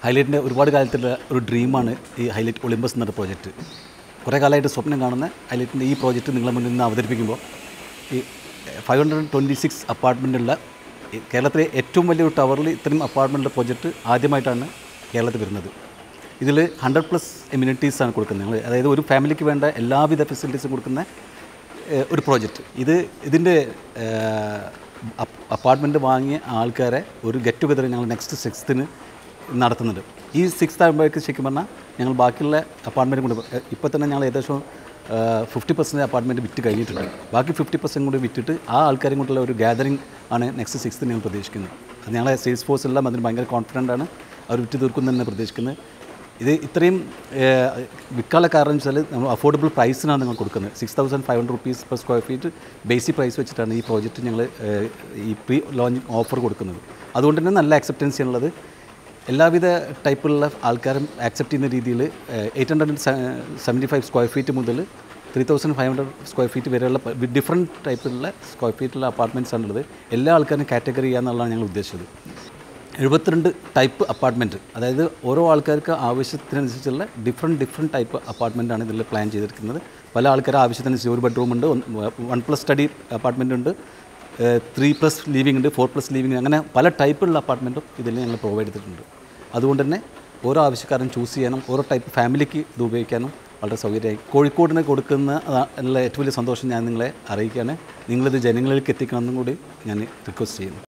ഹൈലൈറ്റിൻ്റെ ഒരുപാട് കാലത്തുള്ള ഒരു ഡ്രീമാണ് ഈ ഹൈലൈറ്റ് ഒളിമ്പസ് എന്ന പ്രോജക്റ്റ്. കുറേ കാലമായിട്ട് സ്വപ്നം കാണുന്ന ഹൈലൈറ്റിൻ്റെ ഈ പ്രോജക്റ്റ് നിങ്ങളെ മുന്നിൽ നിന്ന് അവതരിപ്പിക്കുമ്പോൾ ഈ 526 അപ്പാർട്ട്മെൻറ്റുള്ള കേരളത്തിലെ ഏറ്റവും വലിയൊരു ടവറിൽ ഇത്രയും അപ്പാർട്ട്മെൻറ്റിൻ്റെ പ്രോജക്റ്റ് ആദ്യമായിട്ടാണ് കേരളത്തിൽ വരുന്നത്. ഇതിൽ 100+ എമ്യൂണിറ്റീസാണ് കൊടുക്കുന്നത്. ഞങ്ങൾ അതായത് ഒരു ഫാമിലിക്ക് വേണ്ട എല്ലാവിധ ഫെസിലിറ്റീസും കൊടുക്കുന്ന ഒരു പ്രോജക്റ്റ്. ഇതിൻ്റെ അപ്പാർട്ട്മെൻറ്റ് വാങ്ങിയ ആൾക്കാരെ ഒരു ഗെറ്റ് ടുഗദർ ഞങ്ങൾ നെക്സ്റ്റ് 6th നടത്തുന്നുണ്ട്. ഈ 6th ആകുമ്പോഴേക്ക് ശരിക്കും പറഞ്ഞാൽ ഞങ്ങൾ ബാക്കിയുള്ള അപ്പാർട്ട്മെൻറ്റ് കൊണ്ട് ഇപ്പോൾ തന്നെ ഞങ്ങൾ ഏകദേശം 50% അപ്പാർട്ട്മെൻറ്റ് വിറ്റ് കഴിഞ്ഞിട്ടുണ്ട്. ബാക്കി 50% കൂടി വിറ്റിട്ട് ആ ആൾക്കാരും കൊണ്ടുള്ള ഒരു ഗ്യാതറിംഗ് ആണ് നെക്സ്റ്റ് 6th ഞങ്ങൾ പ്രതീക്ഷിക്കുന്നത്. അത് ഞങ്ങളെ സെയിൽസ് ഫോഴ്സ് എല്ലാം അതിന് ഭയങ്കര കോൺഫിഡൻ്റ് ആണ്. അവർ വിറ്റ് തീർക്കും തന്നെ പ്രതീക്ഷിക്കുന്നത്. ഇത് ഇത്രയും വിൽക്കാനുള്ള കാരണം വെച്ചാൽ നമ്മൾ അഫോർഡബിൾ പ്രൈസിനാണ് നിങ്ങൾ കൊടുക്കുന്നത്. 6,500 rupees per square feet basic price വെച്ചിട്ടാണ് ഈ പ്രോജക്റ്റ് ഞങ്ങൾ ഈ പ്രീ ലോഞ്ചിങ് ഓഫർ കൊടുക്കുന്നത്. അതുകൊണ്ട് തന്നെ നല്ല അക്സെപ്റ്റൻസി ഉള്ളത്. എല്ലാവിധ ടൈപ്പിലുള്ള ആൾക്കാരും ആക്സെപ്റ്റ് ചെയ്യുന്ന രീതിയിൽ 875 സ്ക്വയർ ഫീറ്റ് മുതൽ 3,500 സ്ക്വയർ ഫീറ്റ് വരെയുള്ള ഡിഫറെൻറ്റ് ടൈപ്പിലുള്ള സ്ക്വയർ ഫീറ്റുള്ള അപ്പാർട്ട്മെൻറ്റ്സ് ആണുള്ളത്. എല്ലാ ആൾക്കാരും കാറ്റഗറി ചെയ്യാന്നുള്ളതാണ് ഞങ്ങൾ ഉദ്ദേശിച്ചത്. 72 ടൈപ്പ് അപ്പാർട്ട്മെൻറ്റ്, അതായത് ഓരോ ആൾക്കാർക്ക് ആവശ്യത്തിനനുസരിച്ചുള്ള ഡിഫറെൻറ്റ് ടൈപ്പ് അപ്പാർട്ട്മെൻറ്റാണ് ഇതിൽ പ്ലാൻ ചെയ്തിരിക്കുന്നത്. പല ആൾക്കാരുടെ ആവശ്യത്തിനനുസരിച്ച് ഒരു ബെഡ്റൂമുണ്ട്, 1+ സ്റ്റഡി അപ്പാർട്ട്മെൻ്റ് ഉണ്ട്, 3+ ലിവിംഗ് ഉണ്ട്, 4+ ലിവിംഗ്, അങ്ങനെ പല ടൈപ്പിലുള്ള അപ്പാർട്ട്മെൻറ്റും ഇതിൽ ഞങ്ങൾ പ്രൊവൈഡ് ചെയ്തിട്ടുണ്ട്. അതുകൊണ്ട് തന്നെ ഓരോ ആവശ്യക്കാരും ചൂസ് ചെയ്യാനും ഓരോ ടൈപ്പ് ഫാമിലിക്ക് ഇത് ഉപയോഗിക്കാനും വളരെ സൗകര്യമായി. കോഴിക്കോടിന് കൊടുക്കുന്ന ഉള്ള ഏറ്റവും വലിയ സന്തോഷം ഞാൻ നിങ്ങളെ അറിയിക്കുകയാണ്. നിങ്ങളിത് ജനങ്ങളിലേക്ക് എത്തിക്കണമെന്നും കൂടി ഞാൻ റിക്വസ്റ്റ് ചെയ്യുന്നു.